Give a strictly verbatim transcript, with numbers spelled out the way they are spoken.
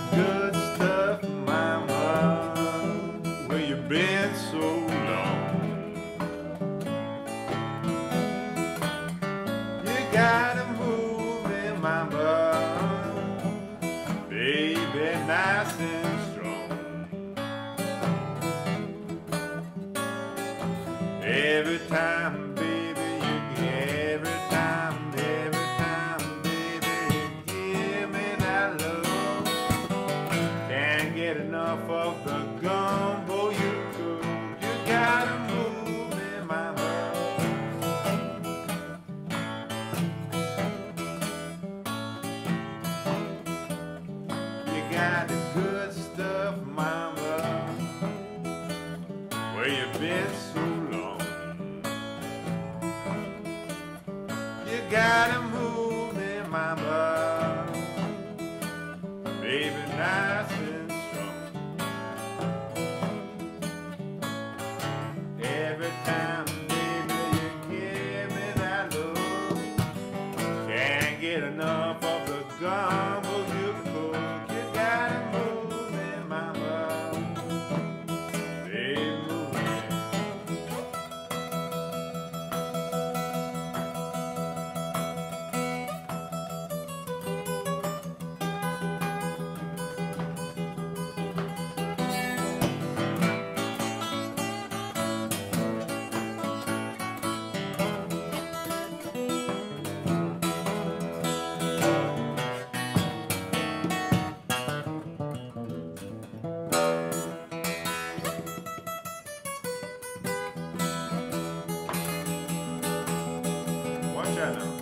good stuff, mama. Where you been so long? You gotta move in, mama, baby, nice and strong. Every time, baby, you every time, every time, baby, you give me that love. Can't get enough of the gumbo you cook. You gotta move me, mama. You got the good stuff, mama. Where you been so long? You gotta move me, mama, baby, nice and strong. Every time, baby, you give me that love. Can't get enough of the gumbo you cook. You gotta move me, mama, baby, move me. Watch out now.